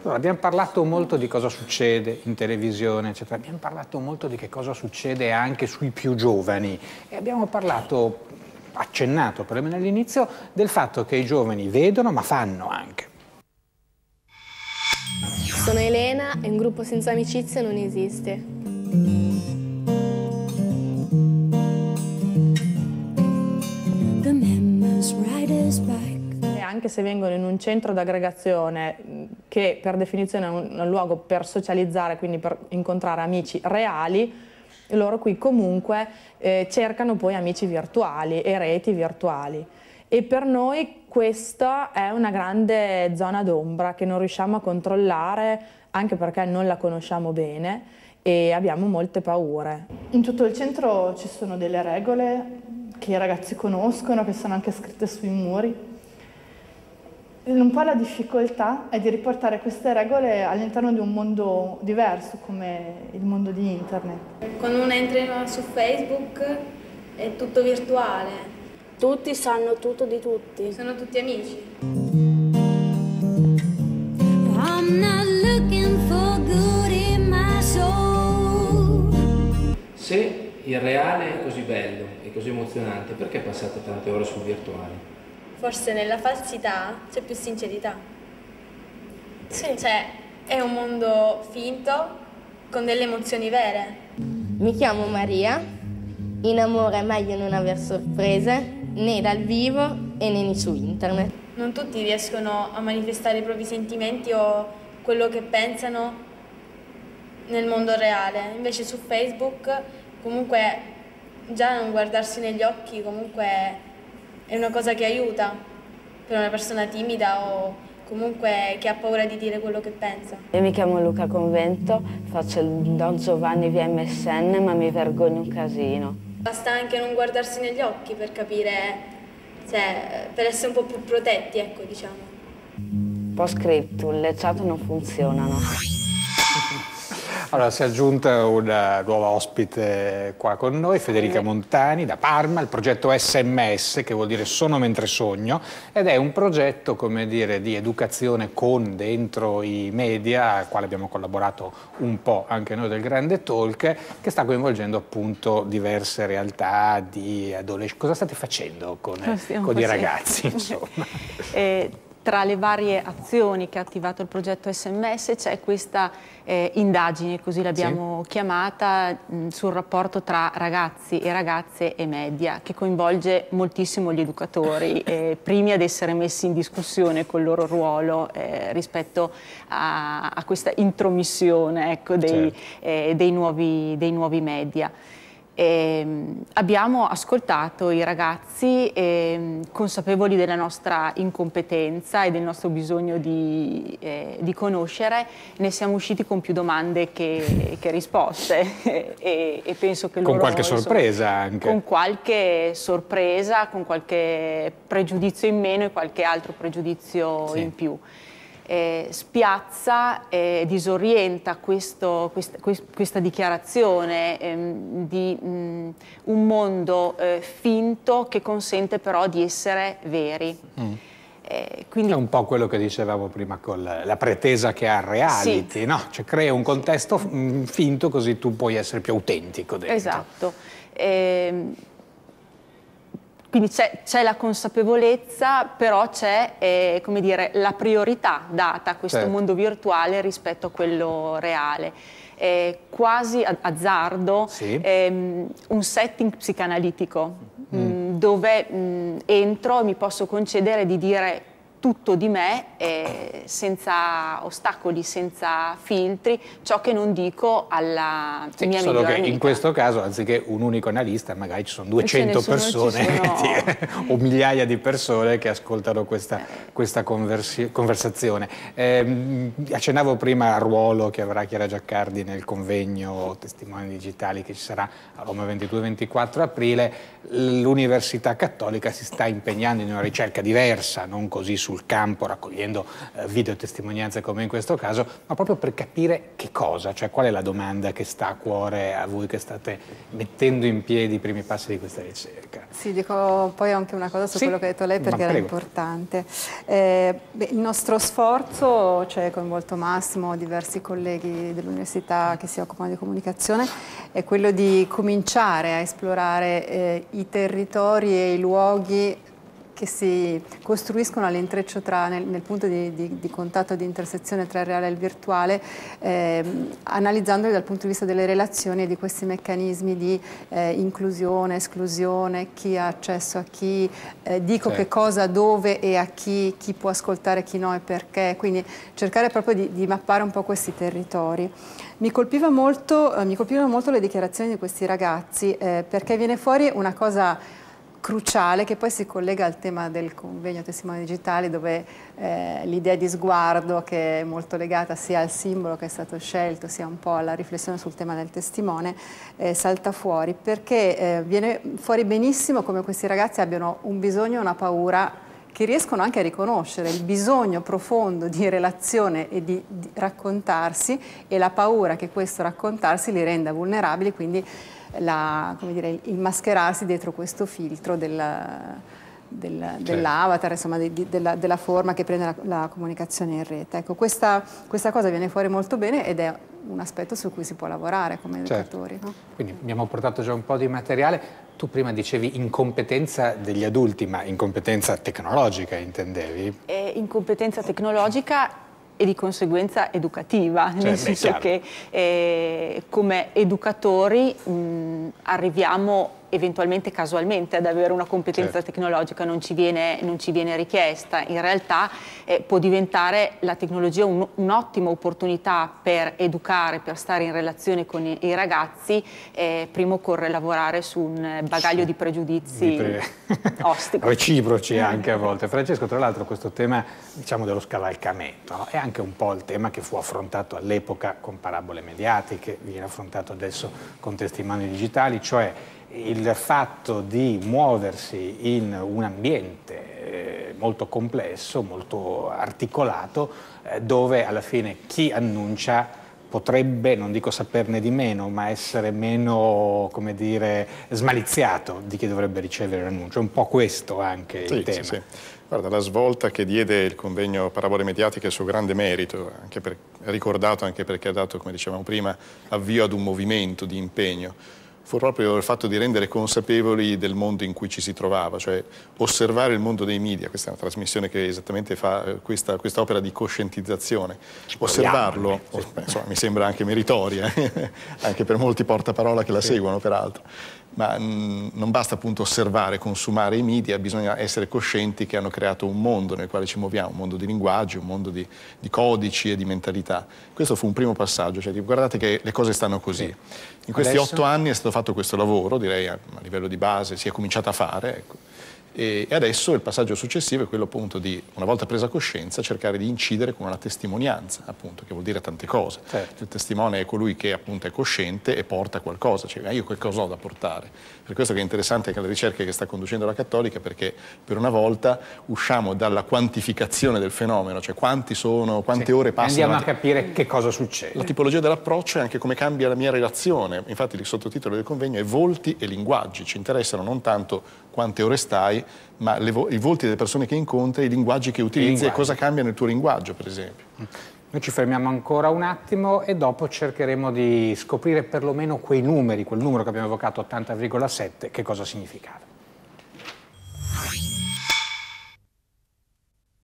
Allora, abbiamo parlato molto di cosa succede in televisione, eccetera. Abbiamo parlato molto di che cosa succede anche sui più giovani e abbiamo parlato, accennato perlomeno all'inizio, del fatto che i giovani vedono ma fanno anche. Sono Elena e un gruppo senza amicizia non esiste. E anche se vengono in un centro d'aggregazione che per definizione è un luogo per socializzare, quindi per incontrare amici reali, loro qui comunque cercano poi amici virtuali e reti virtuali. E per noi questa è una grande zona d'ombra che non riusciamo a controllare, anche perché non la conosciamo bene e abbiamo molte paure. In tutto il centro ci sono delle regole che i ragazzi conoscono, che sono anche scritte sui muri. Un po' la difficoltà è di riportare queste regole all'interno di un mondo diverso come il mondo di internet. Quando uno entra su Facebook è tutto virtuale. Tutti sanno tutto di tutti. Sono tutti amici. Se il reale è così bello e così emozionante, perché passate tante ore sul virtuale? Forse nella falsità c'è più sincerità. Sì. Cioè, è un mondo finto con delle emozioni vere. Mi chiamo Maria, in amore è meglio non aver sorprese, né dal vivo e né su internet. Non tutti riescono a manifestare i propri sentimenti o quello che pensano nel mondo reale. Invece su Facebook comunque già non guardarsi negli occhi comunque è una cosa che aiuta per una persona timida o comunque che ha paura di dire quello che pensa. Io mi chiamo Luca Convento, faccio il Don Giovanni via MSN, ma mi vergogno un casino. Basta anche non guardarsi negli occhi per capire, cioè, per essere un po' più protetti, ecco, diciamo. Post scriptum, le chat non funzionano. Allora, si è aggiunta una nuova ospite qua con noi, Federica Montani da Parma, il progetto SMS, che vuol dire Sono mentre sogno, ed è un progetto, come dire, di educazione con dentro i media, al quale abbiamo collaborato un po' anche noi del Grande Talk, che sta coinvolgendo appunto diverse realtà di adolescenti. Cosa state facendo con i ragazzi, insomma? Tra le varie azioni che ha attivato il progetto SMS c'è questa indagine, così l'abbiamo chiamata, sul rapporto tra ragazzi e ragazze e media, che coinvolge moltissimo gli educatori, primi ad essere messi in discussione col loro ruolo rispetto a questa intromissione, ecco, dei nuovi media. Abbiamo ascoltato i ragazzi consapevoli della nostra incompetenza e del nostro bisogno di conoscere, ne siamo usciti con più domande che risposte e penso che loro, con qualche sorpresa anche. Con qualche sorpresa, con qualche pregiudizio in meno e qualche altro pregiudizio in più. Spiazza, disorienta questa dichiarazione di un mondo finto che consente però di essere veri. Quindi, è un po' quello che dicevamo prima con la pretesa che ha il reality, no? Cioè crea un contesto finto così tu puoi essere più autentico dentro. Esatto. Quindi c'è la consapevolezza, però c'è come dire, la priorità data a questo mondo virtuale rispetto a quello reale. Quasi azzardo, un setting psicanalitico dove entro e mi posso concedere di dire tutto di me senza ostacoli, senza filtri, ciò che non dico alla mia migliore solo che amica. In questo caso, anziché un unico analista, magari ci sono 200 persone o migliaia di persone che ascoltano questa conversazione. Accennavo prima al ruolo che avrà Chiara Giaccardi nel convegno Testimoni Digitali che ci sarà a Roma 22-24 aprile. L'Università Cattolica si sta impegnando in una ricerca diversa, non così su sul campo, raccogliendo videotestimonianze come in questo caso, ma proprio per capire che cosa, cioè qual è la domanda che sta a cuore a voi che state mettendo in piedi i primi passi di questa ricerca. Sì, dico poi anche una cosa su quello che ha detto lei perché era importante. Il nostro sforzo, cioè coinvolto Massimo, diversi colleghi dell'università che si occupano di comunicazione, è quello di cominciare a esplorare i territori e i luoghi che si costruiscono all'intreccio nel punto di contatto, di intersezione tra il reale e il virtuale, analizzandoli dal punto di vista delle relazioni e di questi meccanismi di inclusione, esclusione, chi ha accesso a chi, dico che cosa, dove e a chi può ascoltare, chi no e perché, quindi cercare proprio di mappare un po' questi territori. Mi colpivano molto le dichiarazioni di questi ragazzi perché viene fuori una cosa cruciale che poi si collega al tema del convegno Testimoni Digitali, dove l'idea di sguardo, che è molto legata sia al simbolo che è stato scelto sia un po' alla riflessione sul tema del testimone, salta fuori perché viene fuori benissimo come questi ragazzi abbiano un bisogno e una paura che riescono anche a riconoscere, il bisogno profondo di relazione e di raccontarsi e la paura che questo raccontarsi li renda vulnerabili, quindi il mascherarsi dietro questo filtro dell'avatar, insomma, della forma che prende la comunicazione in rete. Ecco, questa cosa viene fuori molto bene ed è un aspetto su cui si può lavorare come educatori. No? Quindi abbiamo portato già un po' di materiale. Tu prima dicevi incompetenza degli adulti, ma incompetenza tecnologica intendevi? Incompetenza tecnologica e di conseguenza educativa, nel senso che come educatori arriviamo eventualmente casualmente ad avere una competenza tecnologica, non ci viene richiesta. In realtà può diventare la tecnologia un'ottima opportunità per educare, per stare in relazione con i ragazzi. Prima occorre lavorare su un bagaglio di pregiudizi ostico. Reciproci anche a volte. Francesco, tra l'altro questo tema, diciamo, dello scavalcamento, no? È anche un po' il tema che fu affrontato all'epoca con parabole mediatiche, viene affrontato adesso con testimoni digitali, cioè il fatto di muoversi in un ambiente molto complesso, molto articolato, dove alla fine chi annuncia potrebbe, non dico saperne di meno, ma essere meno, come dire, smaliziato di chi dovrebbe ricevere l'annuncio. È un po' questo anche il tema. Sì. Guarda, la svolta che diede il convegno Parabole Mediatiche è il suo grande merito, ricordato anche perché ha dato, come dicevamo prima, avvio ad un movimento di impegno. Fu proprio il fatto di rendere consapevoli del mondo in cui ci si trovava, cioè osservare il mondo dei media. Questa è una trasmissione che esattamente fa questa opera di coscientizzazione. Osservarlo, insomma, mi sembra anche meritoria, anche per molti portaparola che la seguono peraltro. Ma non basta appunto osservare, consumare i media, bisogna essere coscienti che hanno creato un mondo nel quale ci muoviamo, un mondo di linguaggi, un mondo di codici e di mentalità. Questo fu un primo passaggio, cioè guardate che le cose stanno così. In questi 8 anni è stato fatto questo lavoro, direi a livello di base, si è cominciato a fare, ecco. E adesso il passaggio successivo è quello appunto di, una volta presa coscienza, cercare di incidere con una testimonianza, appunto, che vuol dire tante cose. Il testimone è colui che appunto è cosciente e porta qualcosa, cioè io qualcosa ho da portare. Per questo che è interessante anche la ricerca che sta conducendo la Cattolica, perché per una volta usciamo dalla quantificazione del fenomeno, cioè quante ore passano. Andiamo a capire che cosa succede. La tipologia dell'approccio è anche come cambia la mia relazione. Infatti il sottotitolo del convegno è Volti e linguaggi. Ci interessano non tanto quante ore stai, ma i volti delle persone che incontri, i linguaggi che utilizzi e cosa cambia nel tuo linguaggio, per esempio. Noi ci fermiamo ancora un attimo e dopo cercheremo di scoprire perlomeno quei numeri, quel numero che abbiamo evocato, 80,7, che cosa significava.